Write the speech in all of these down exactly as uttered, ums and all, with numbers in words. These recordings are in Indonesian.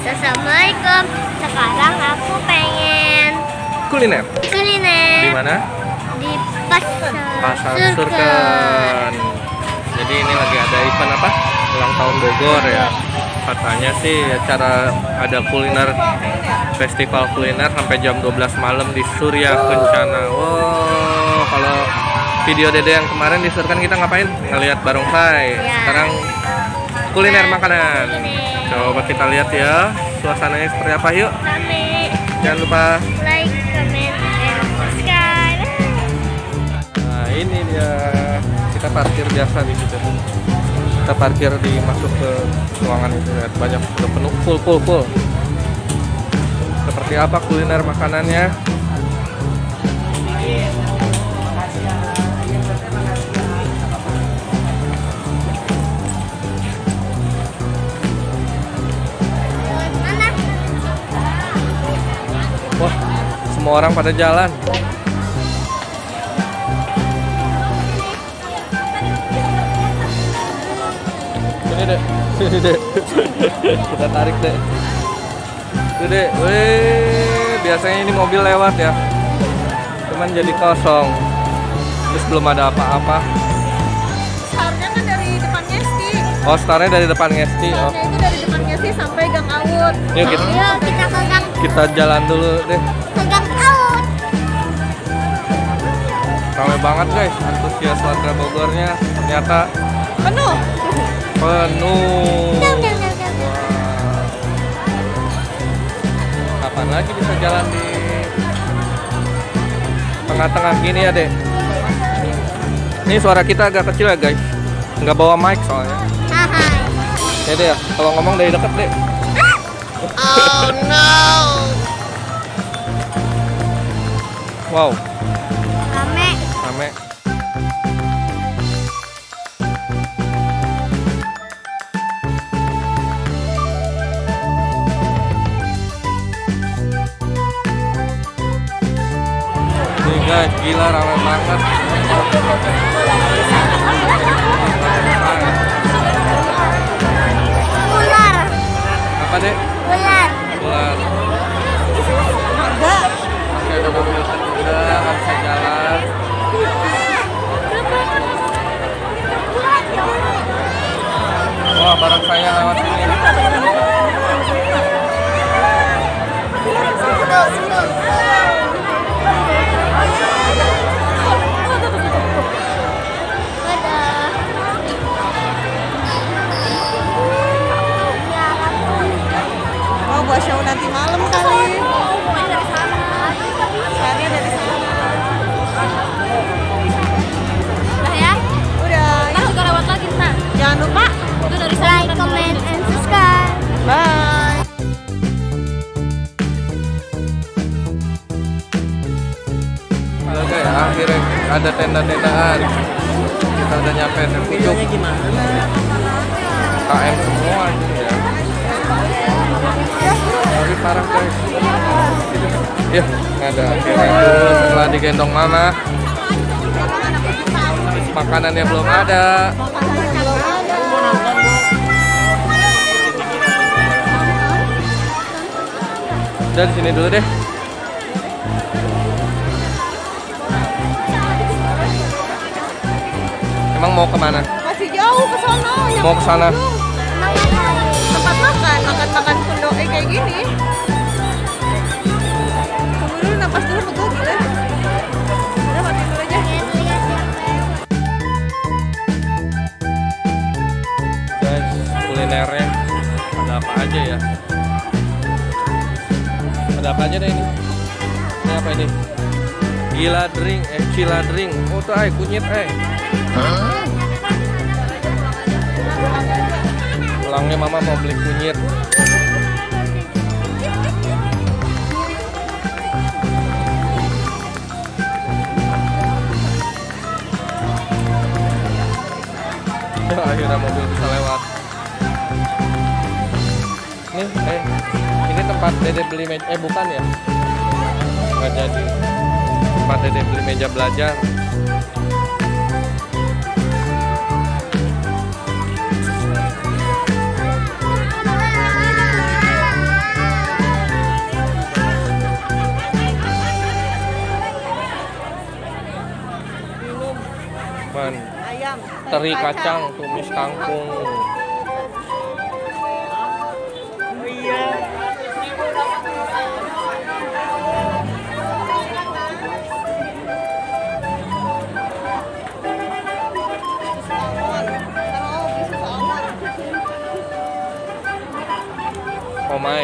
guys, assalamualaikum. Sekarang aku pengen kuliner. Kuliner. Di mana? Di pasar. Pasar Surken. Jadi ini lagi ada event apa? Ulang tahun Bogor ya. Katanya sih acara ada kuliner, festival kuliner sampai jam dua belas malam di Surya Kencana. Wow, kalau video Dede yang kemarin di Surken kita ngapain? Ngelihat barongsai. Ya. Sekarang kuliner makanan. Kuliner. Coba kita lihat ya suasananya seperti apa, yuk. Kami Jangan lupa like, comment, and subscribe. Nah, ini dia. Kita parkir biasa di situ. Kita parkir di masuk ke ruangan itu, lihat banyak udah penuh, full full full. Seperti apa kuliner makanannya? Wah, semua orang pada jalan. Ini deh, ini deh. Kita tarik deh. Itu deh, weh. Biasanya ini mobil lewat ya. Cuman jadi kosong. Terus belum ada apa-apa. Startnya kan dari depan Ngesti. Oh, startnya dari depan Ngesti. Oh. Startnya itu dari depan Ngesti sampai Gang Awut. Yuk kita, Yuk kita ke gang, kita jalan dulu deh. ke gang out. Ramai banget guys, antusias warga Bogornya. Ternyata Penuh. penuh. Dang, dang, dang, dang. Wah. Kapan lagi bisa jalan di tengah-tengah gini ya, Dek? Ini suara kita agak kecil ya, guys. Nggak bawa mic soalnya. Hai. Ya, Dek, ya. Kalau ngomong dari deket, Dek. Oh no. Wow, Rame. rame. Nih guys, gila rame banget. Ular. Apa, Dek? Ular. Ular. Masih ada mobil juga, nggak bisa jalan. Wah, barang saya lewat sini. Oh, buat show nanti malam kali. Startnya dari sana. Udah ya? Udah. Ntar juga lewat lagi ntar. Jangan lupa Itu dari like, comment, and subscribe. bye. Oke, akhirnya ada tenda-tendaan. Kita udah nyampe di pucuk. K M semua gitu ya. Tapi parah guys. Ya, ada akhirnya dulu setelah digendong mama. Makanannya belum ada. Udah di sini dulu deh. Emang mau kemana? Masih jauh ke sono. Yang Mau ke sana. tempat makan, makan-makan pondok eh, kayak gini. Tunggu dulu, napas dulu, pegel gila. Udah, matiin dulu aja. Guys, kulinernya ada apa aja ya? Ada apa aja deh ini? Ini apa ini? Gila drink, eh cila drink. Oh tuh ay, kunyit ay. Pulangnya mama mau beli kunyit. Akhirnya mobil bisa lewat. Ini, eh, ini tempat Dede beli meja, eh bukan ya? Nggak jadi. Tempat Dede beli meja belajar. teri kacang, tumis kangkung. Somai,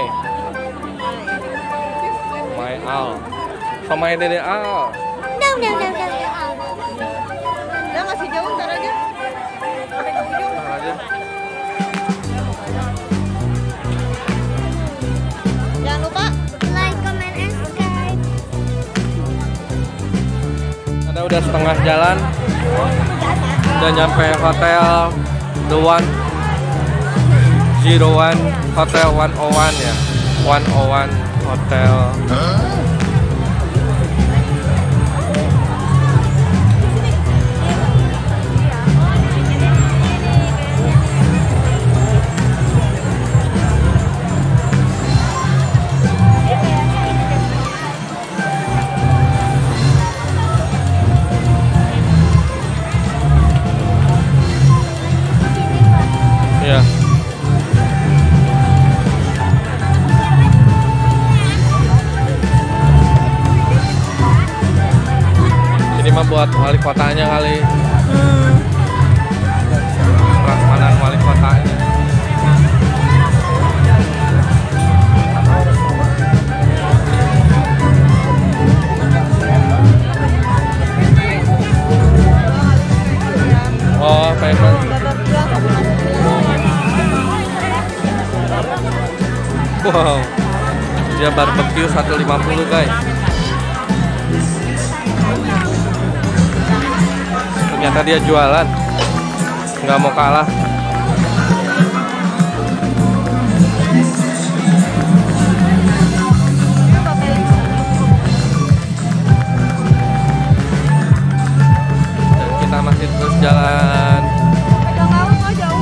somai al, somai dede al. No, no, no, no, no. Udah masih jauh, ntar aja. Sampai ke ujung. Ntar aja. Jangan lupa Like, comment, and subscribe. Ada udah setengah jalan, udah nyampe hotel The One Zero One Hotel One Oh One ya, One Oh One Hotel. Ya. Ini mah buat wali kotanya kali. Prasmanan wali kotanya. Oh, famous. Wow, dia barbecue seratus lima puluh guys. Ternyata dia jualan, nggak mau kalah. Dan kita masih terus jalan. Pegang kau nggak jauh.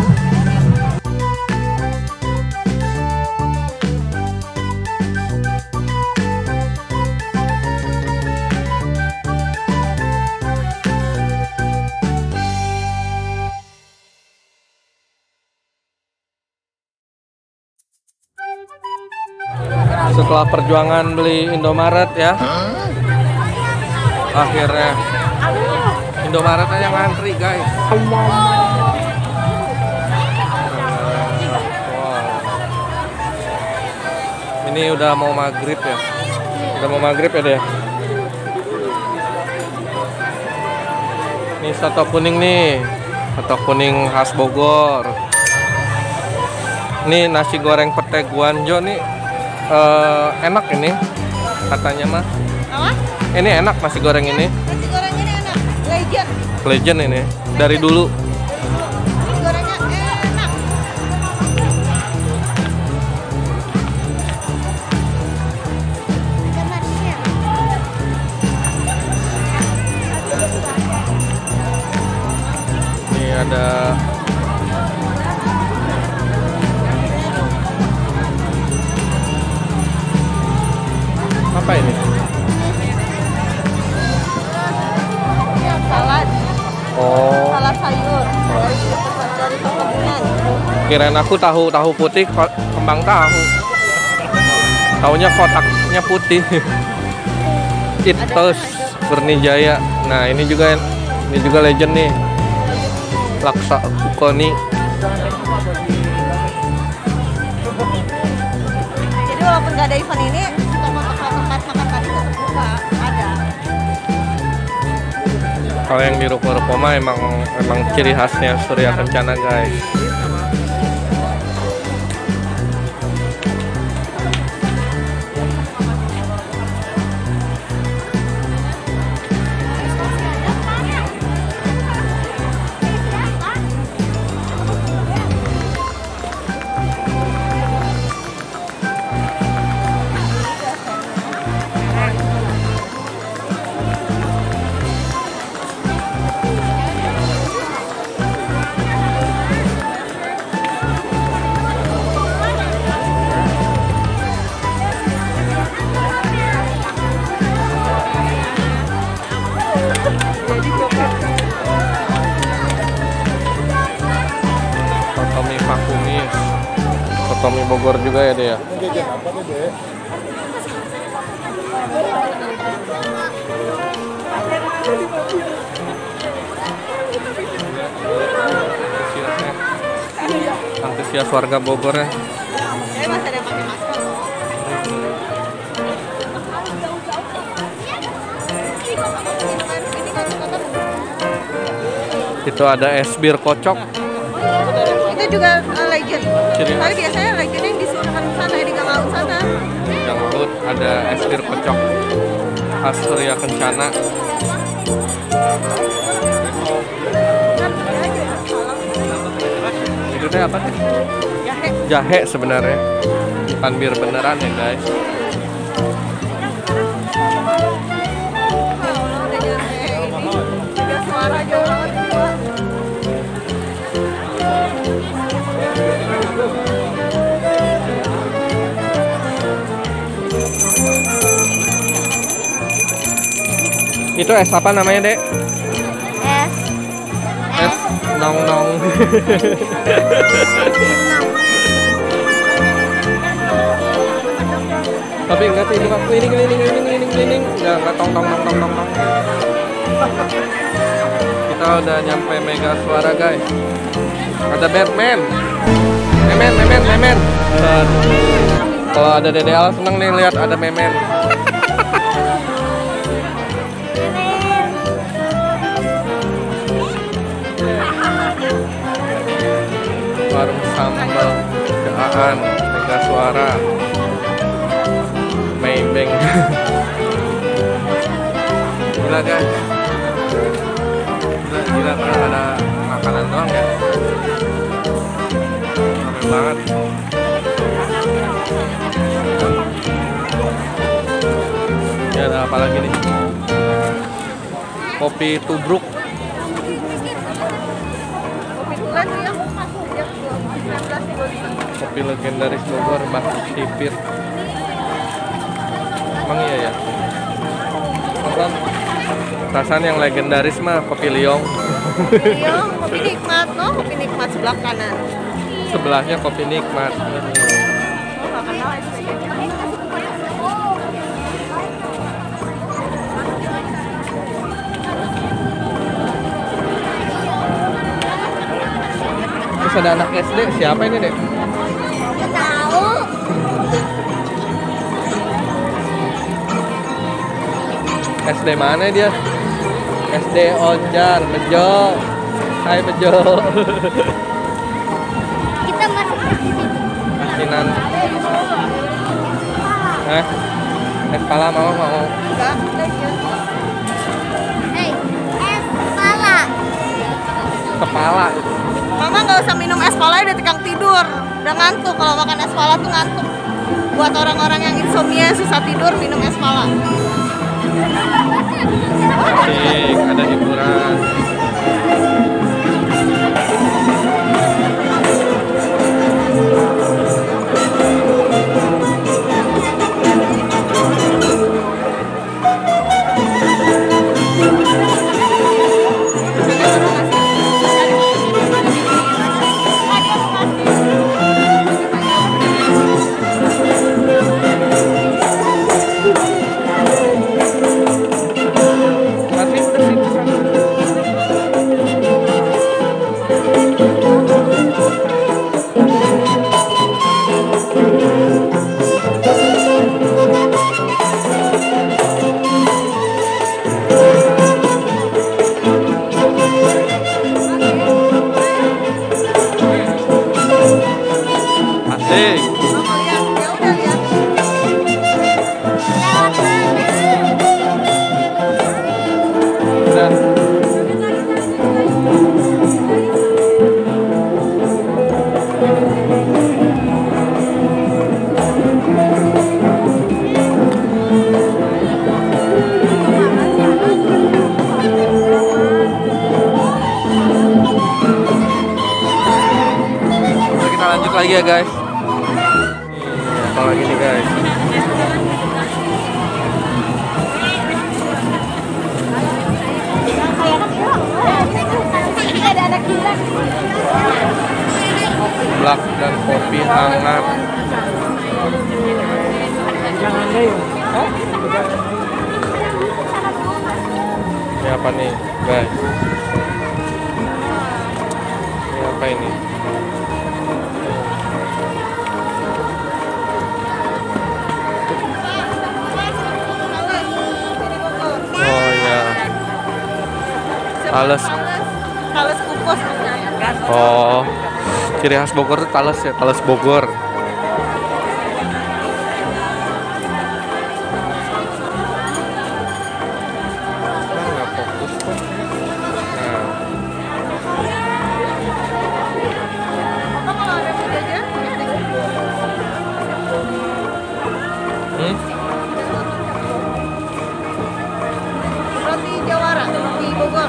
Setelah perjuangan beli Indomaret ya, akhirnya Indomaret aja ngantri guys. Wow. Ini udah mau maghrib ya, udah mau maghrib ya deh. Ini soto kuning nih, soto kuning khas Bogor. Ini nasi goreng pete Guanjo nih. Uh, enak ini katanya mah. Apa? Ini enak nasi goreng ini. Nasi goreng ini enak. Legend. Legend ini dari dulu. Nasi gorengnya enak. Ini ada apa ini? Salad. Oh, Salad sayur dari dari perkebunan. kirain aku tahu tahu putih kok kembang tahu. Taunya kotaknya putih. Itos Bernijaya. Nah, ini juga ini juga legend nih. Laksa Ukoni. Jadi walaupun nggak ada event ini, tempat makan tadi tetap buka, ada. Kalau yang di ruko-ruko mah emang emang ciri khasnya Surya Kencana guys. Tommy Bogor juga ya dia. Antusias warga Bogor ya. Itu ada es bir kocok. Itu juga uh, legend. Ciri Tapi khas. biasanya legendnya yang di Sunan sana, di Gangaun sana. Yang laut ada es bir kocok khas Surya Kencana. Itu teh apa teh? Jahe. Jahe sebenarnya. Bukan bir beneran ya guys. Kalau udah jahe ini, juga suara jauh banget juga. Itu es apa namanya, Dek? Es. Es nong nong. Tapi enggak sih, ini mah keliling keliling keliling keliling keliling. Enggak enggak tong tong tong tong tong tong. Kita udah nyampe Mega Suara guys. Ada Batman. Memen, memen, memen. Kalau ada Dede Al seneng nih lihat ada memen. Warung sambal Gaan Mega Suara Maybank. Gila guys, gila, gila karena ada makanan doang ya. Ramai banget. Ini ada apa lagi nih? Kopi tubruk. Kopi tulen tuh yang yang sembilan belas dua lima. Kopi legendaris Bogor, Mbak Sipir. Emang iya ya? Nonton. Perasaan yang legendaris mah kopi liong. Iya, kopi nikmat, no? Kopi nikmat sebelah kanan. Sebelahnya kopi nikmat. Oh, nggak kenal S P G. Terus ada anak S D, siapa ini, Dek? Nggak tahu. S D mana dia? S D Onjar, Bejo. Hai Bejo. Kita masuk ke sini. Asinan. Hah? Es pala mau mau. Enggak, legend. Hei, es kepala. Kepala. Mama nggak usah minum es pala, udah tekang tidur. Udah ngantuk, kalau makan es pala tuh ngantuk. Buat orang-orang yang insomnia susah tidur, minum es pala. Asik, ada hiburan. Masih bersih. Asik. Mama lihat, ya udah lihat. Udah. Oke, kita lanjut lagi ya guys. Ini apa lagi nih guys? Ada anak gila. seblak dan kopi hangat. Ini apa nih, guys? Ini apa ini? Oh ya, tales. Tales kukus. Oh, ciri khas Bogor itu tales ya, tales Bogor. Nggak fokus kok. Nah, hmm? Roti Jawara di Bogor.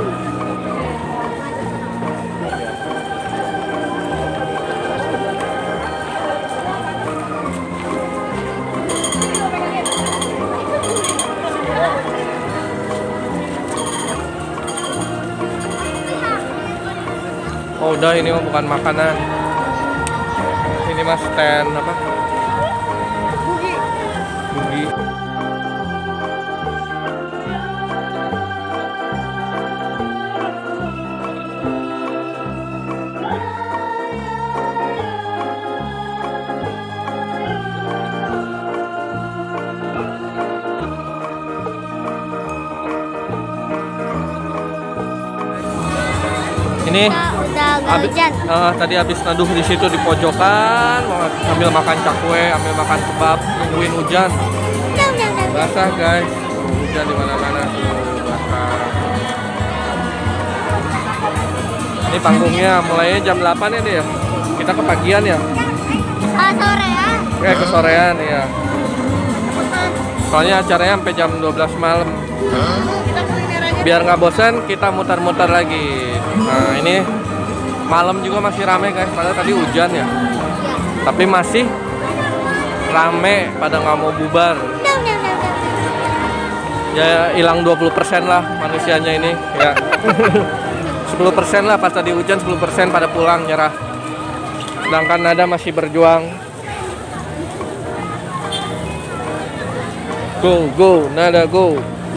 Oh udah, ini mah bukan makanan. Ini mas stand apa? Bugi. Bugi. Ini Udah agak Abi- hujan. eh, tadi habis neduh di situ di pojokan, mau sambil makan cakwe, ambil makan kebab, nungguin hujan. Udah, udah, udah. Basah guys, hujan di mana-mana tuh basah. Ini panggungnya mulainya jam delapan ya deh ya. Kita kepagian ya. Ah, sore ya. Eh kesorean ya. Soalnya acaranya sampai jam dua belas malam. Kita kuliner aja. Biar nggak bosan, kita muter-muter lagi. Nah ini malam juga masih rame guys, padahal tadi hujan ya. Tapi masih rame, pada nggak mau bubar. Udah, udah, udah, udah. Ya hilang dua puluh persen lah manusianya ini ya. sepuluh persen lah pas tadi hujan, sepuluh persen pada pulang nyerah. Sedangkan Nada masih berjuang. Go, go, Nada go.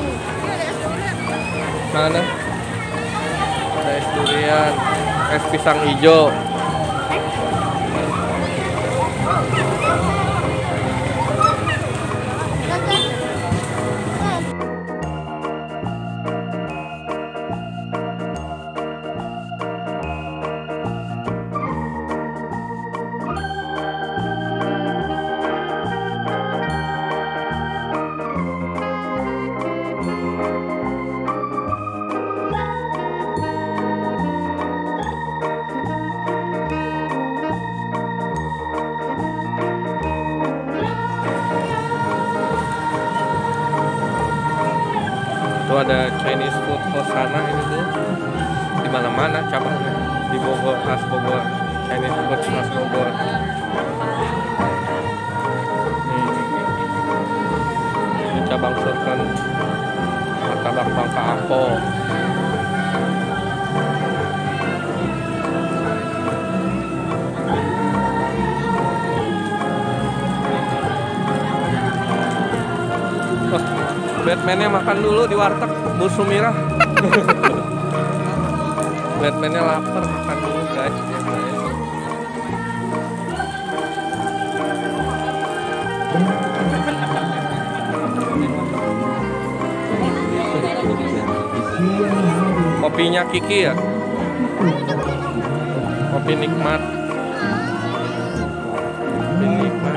Mana? Ada es durian, es pisang hijau. Itu ada Chinese food Hosana ini tuh di mana-mana cabangnya di Bogor, khas Bogor, Chinese food khas Bogor. Nih. Ini cabang surken martabak Bangka Apo. Batman-nya makan dulu di warteg Bu Sumirah. Batman-nya lapar, makan dulu guys. Kopinya Kiki ya. Kopi nikmat. Kopi nikmat.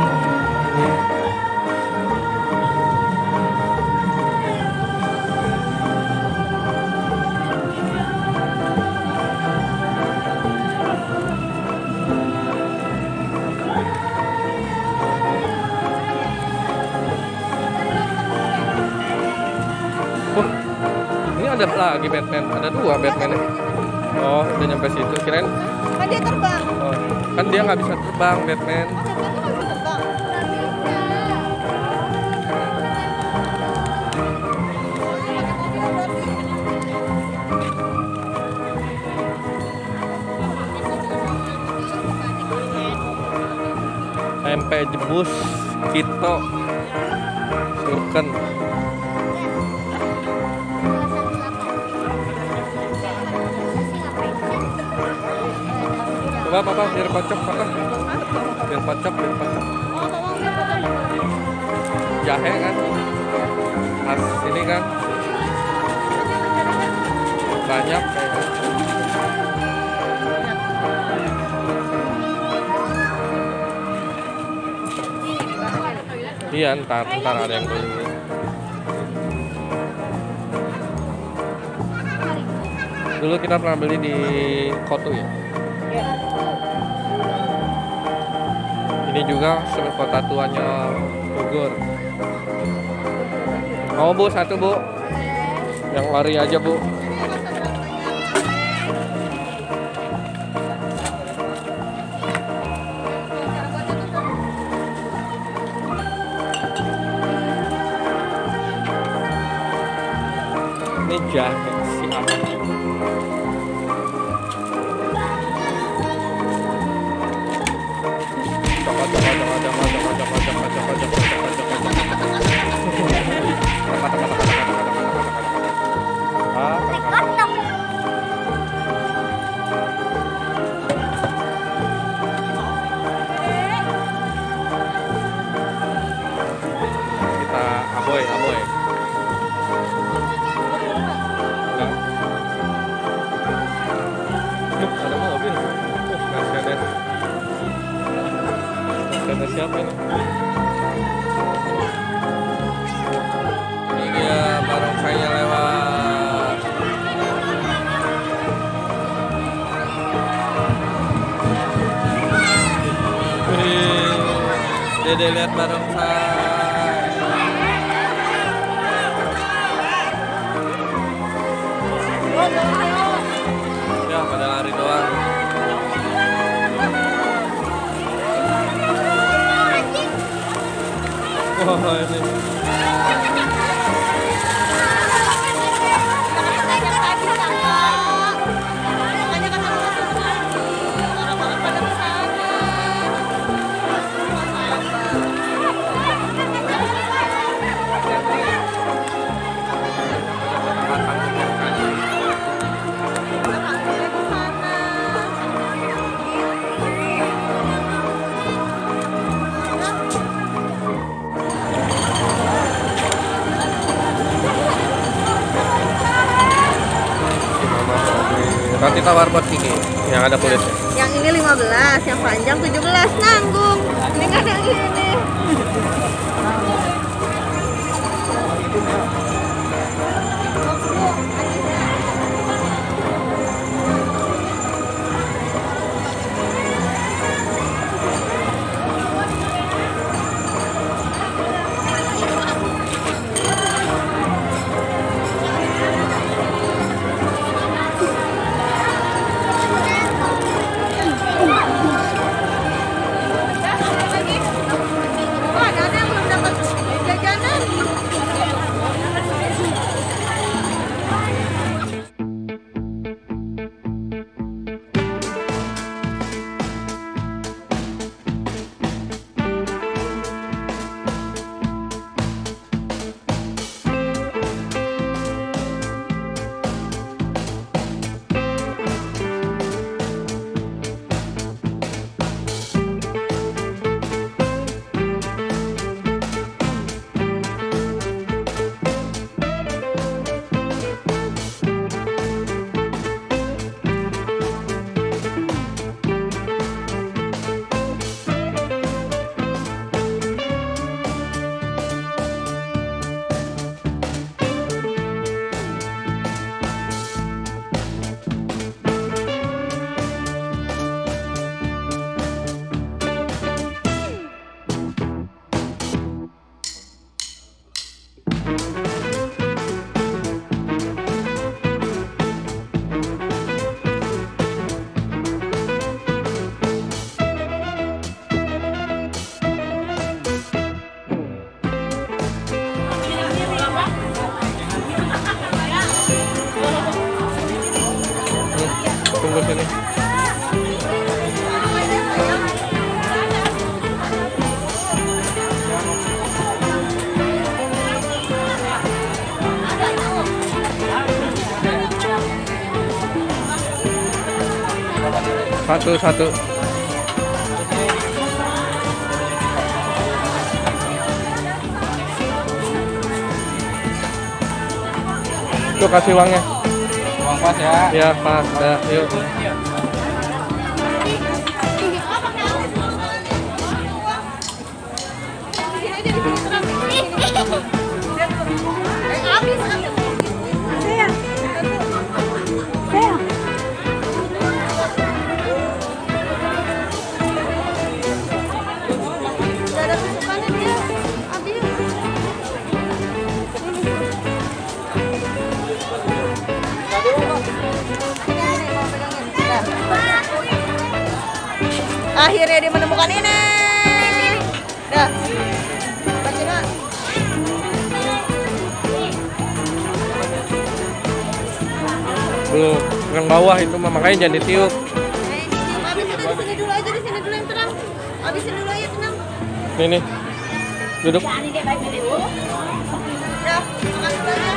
Oh, ini ada lagi Batman, ada dua Batman. Oh, udah nyampe situ. Kirain, Kan dia terbang. oh, kan dia nggak bisa terbang Batman. Terbang. Pempek jebus Kito Surken. Coba papa biar kocok papa. Biar kocok, biar kocok. Jahe kan? Khas ini kan? Banyak kayaknya. Iya, ntar, ntar ada yang beli. Dulu kita pernah beli di Kotu ya. Ini juga kota tuanya Bogor. Mau bu satu bu? Yang lari aja bu. Ini jahe siap. Coba coba coba coba coba coba coba coba coba coba kita aboy aboy. Ada mobil. Oh, Mercedes. Mercedes siapa ini? Ini dia barongsainya lewat. Wih, Dede lihat barongsai. Ya, pada lari doang. Wah, ini. Roti tawar buat Kiki yang ada kulitnya. Yang ini lima belas, yang panjang tujuh belas, nanggung. Ini kan yang ini. Satu satu. Tuh kasih uangnya. Uang pas ya. Ya pas, dah, yuk. Akhirnya dia menemukan ini. Dah. Baca dah. Belum, yang bawah itu mah, makanya jangan ditiup. Eh, habisin di sini dulu aja, di sini dulu yang tenang. Habisin dulu aja tenang. Nih nih, duduk. Dah, makan dulu aja.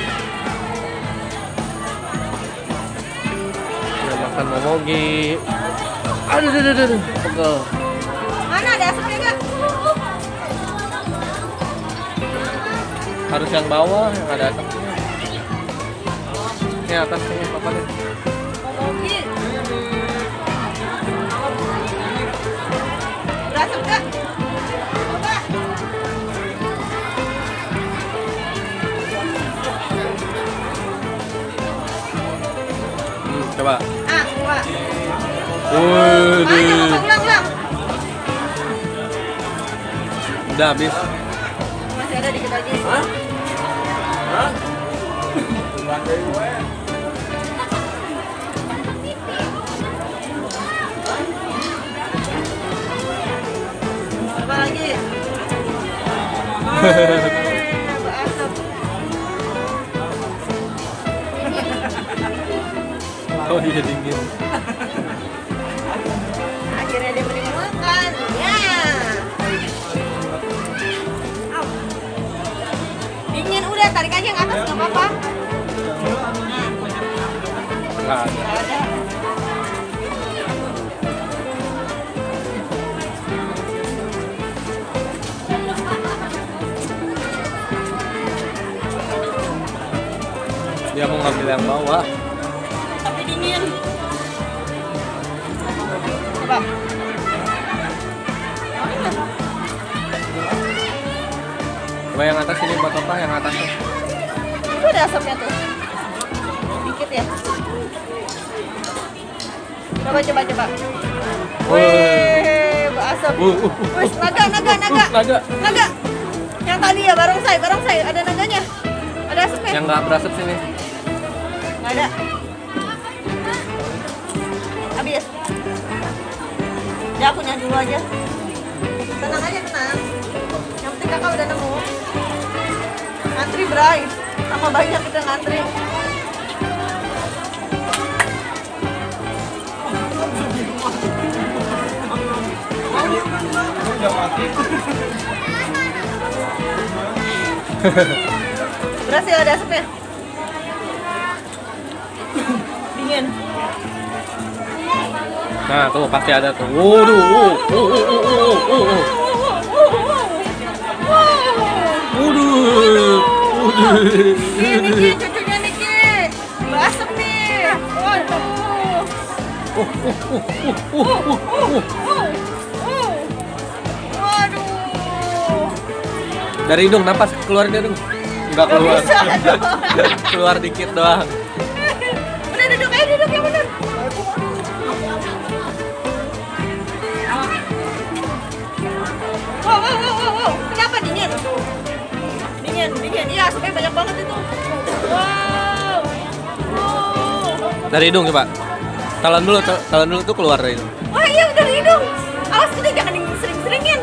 Udah makan momogi. Aduh, aduh, aduh, aduh, pegel. Mana ada asapnya enggak? Harus yang bawah yang ada asapnya. Ini atas ini apa nih? Momogi. Berasap enggak? Coba. Hmm, coba. Ah, coba. Waduh. Banyak, apa? Ulang, ulang. Udah habis. Masih ada dikit lagi. Hah? Hah? Apa lagi? Eh, berasap. Oh dia dingin. Akhirnya dia menemukan. Ya. Au. Dingin udah, tarik aja ke atas nggak apa-apa. Nggak ada. Nggak ada. Dia mau ngambil yang bawah. Tapi dingin. Coba. Coba yang atas ini buat apa? Yang atas. Itu ada asapnya tuh. Dikit ya. Coba coba coba. Wih, berasap. Uh, uh, uh, Wih, naga naga naga. Uh, naga. Naga. Yang tadi ya barongsai, barongsai ada naganya. Ada asapnya. Yang nggak berasap sini. Nggak ada. Habis. Ya aku nyanyi dulu aja. Tenang aja tenang. Yang penting kakak udah nemu. Ngantri Bray. Sama banyak kita ngantri. Berhasil ada asapnya. Dingin. Nah tuh pasti ada tuh. Waduh. Uh, uh, uh, uh, uh, uh. Waduh. Waduh. Nih, Niki, cucunya Niki. Berasap nih. Waduh. Uh, uh, uh, uh, uh, uh, uh. Waduh. Dari hidung, napas keluarin dari hidung. Enggak keluar. Nggak bisa dong. Keluar dikit doang. Udah duduk aja, duduk yang bener. Wow, wow, wow, wow, wow. Kenapa dingin? Dingin, dingin. Iya, asapnya banyak banget itu. Wow. Wow. Dari hidung coba. Telan dulu, tel- telan dulu tuh keluar dari hidung. Wah iya dari hidung. Awas kita jangan sering-seringin.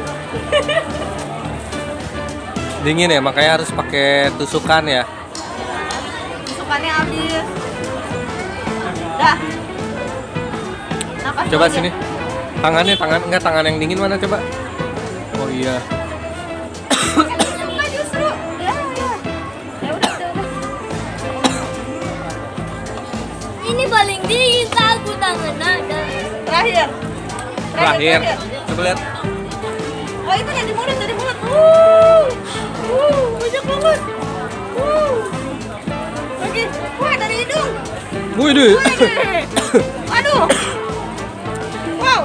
Dingin ya, makanya harus pakai tusukan ya. Tusukannya habis. Dah. Napas Coba aja. sini. Tangannya, tangan enggak tangan yang dingin mana coba? Oh iya. Suka justru. Ya, ya. Ya udah, udah, udah. Ini paling dingin aku tangan ada. Terakhir. Terakhir. Coba lihat. Oh itu yang di mulut, yang di mulut. Wuh, wuh, banyak banget. Wuh. Lagi, wah dari hidung. Wih deh. Aduh. Wow.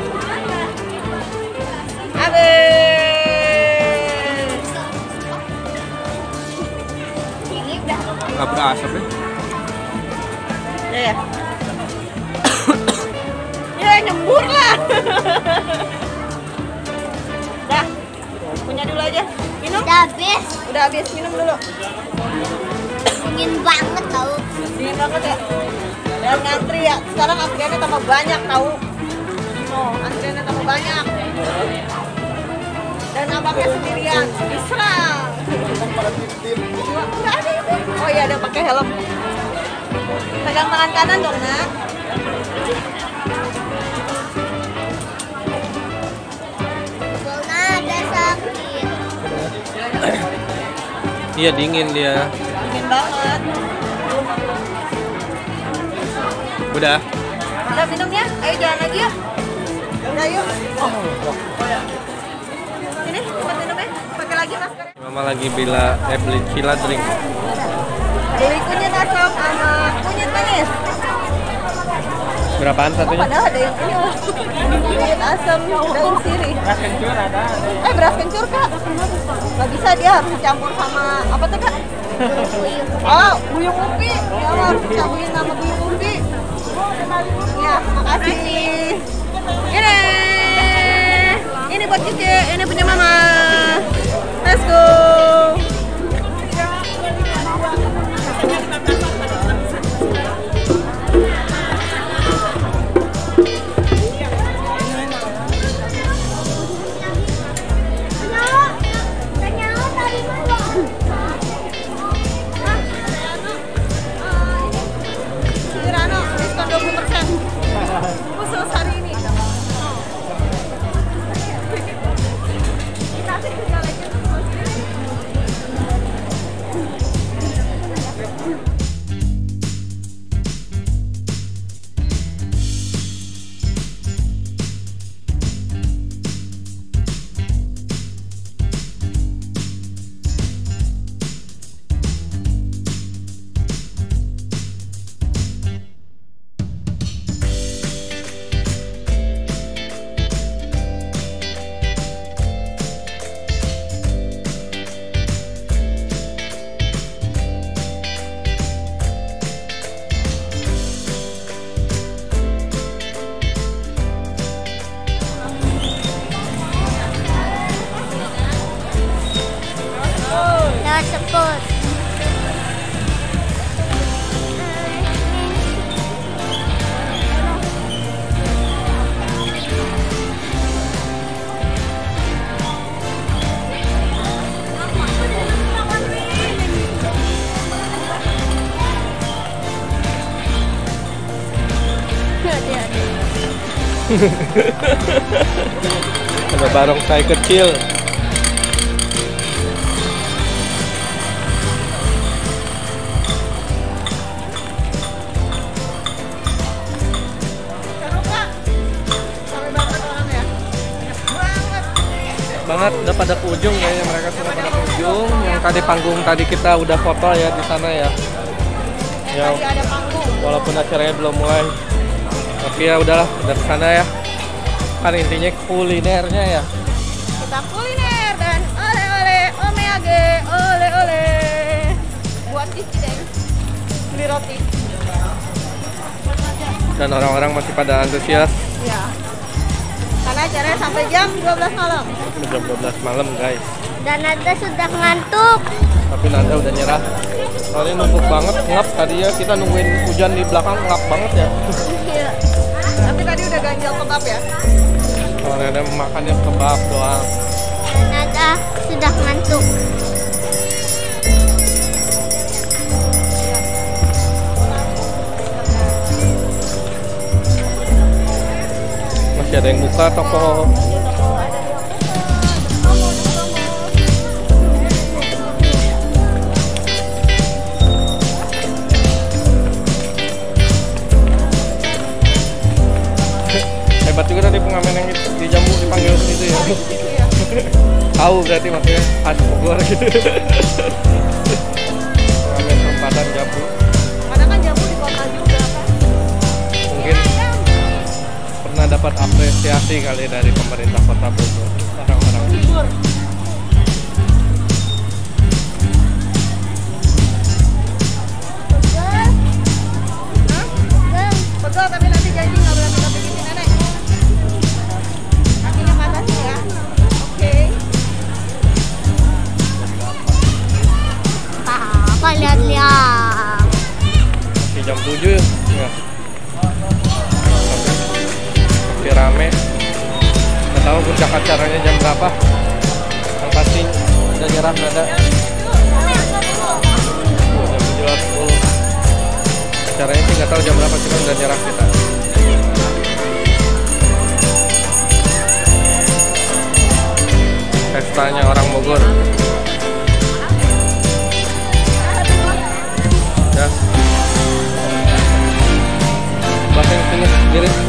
Habis. Ini udah. Nggak berasap ya? Ya ya. Ya nyembur lah. Dah. Punya dulu aja. Minum. Udah habis. Udah habis, minum dulu. Dingin banget tau. Dingin banget ya. Dan ngantri ya. Sekarang antriannya tambah banyak tahu. Oh, antriannya tambah banyak. Dan abangnya sendirian. Diserang. Enggak ada itu. Oh iya, ada pakai helm. Pegang tangan kanan dong, Nak. Soalnya ada sakit. Iya dingin dia. Dingin banget. Udah. Udah minum ya? Ayo jalan lagi ya. Udah yuk. Ini buat minumnya. Pakai lagi maskernya. Mama lagi bila eh beli cila drink. Beli kunyit asam sama kunyit manis. Berapaan Oh, satunya? padahal ada yang ini loh. Kunyit asam daun sirih. Beras kencur ada. Eh beras kencur kak. Gak bisa, dia harus dicampur sama apa tuh kak? Oh buyung ubi. Dia harus dicampurin sama buyung ubi. Ya makasih. Ini ini buat Cici, ini punya mama. Let's go. Rano, diskon dua puluh persen. Khusus hari ini. Lewat seput. Ada barongsai kecil. Banget udah pada ke ujung ya, mereka sudah pada ke ujung. Yang tadi panggung tadi kita udah foto ya di sana ya. Ya, Tadi ada panggung. walaupun acaranya belum mulai, tapi ya udahlah, udah ke sana ya. Kan intinya kulinernya ya. Kita kuliner dan oleh-oleh omeyage, oleh-oleh. Buat Cici deh. Beli roti. Dan orang-orang masih pada antusias. Ya. Karena acaranya sampai jam dua belas malam. Jam dua belas malam guys. Dan Nada sudah ngantuk. Tapi Nanda udah nyerah. Soalnya numpuk banget, ngap tadi ya. Kita nungguin hujan di belakang, ngap banget ya. Iya. Tapi tadi udah ganjal kebab ya. Soalnya ada makannya kebab doang. Dan Nada sudah ngantuk. Masih ada yang buka toko. tahu berarti maksudnya khas Bogor gitu. Ramen perempatan jambu. Karena kan jambu di kota juga kan. Mungkin pernah dapat apresiasi kali dari pemerintah kota Bogor, orang-orang. Bogor. Betul, tapi nanti janji nggak boleh minta begini nenek. Kakinya ke atas ya. Oke. Apa lihat-lihat. Masih jam tujuh ya. Masih rame. Nggak tahu puncak acaranya jam berapa. Yang pasti udah nyerah nada. Jam tujuh sepuluh. Acaranya sih nggak tahu jam berapa, cuma udah nyerah kita. Pestanya orang Bogor. Ya. Bahkan sini sendiri.